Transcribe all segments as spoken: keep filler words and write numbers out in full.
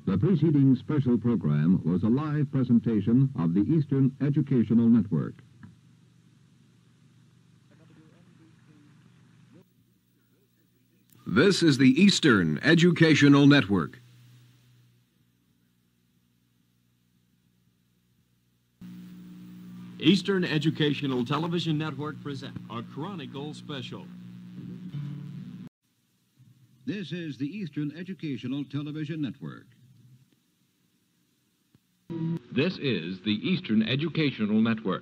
The preceding special program was a live presentation of the Eastern Educational Network. This is the Eastern Educational Network. Eastern Educational Television Network presents a Chronicle Special. This is the Eastern Educational Television Network. This is the Eastern Educational Network.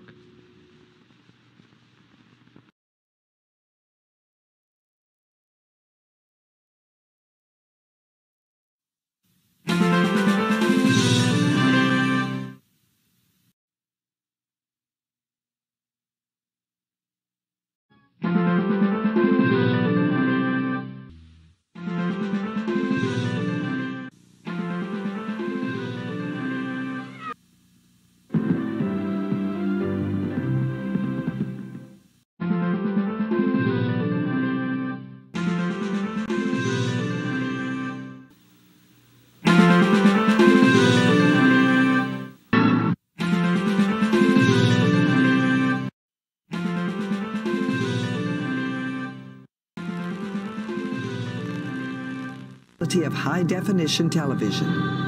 Of high-definition television.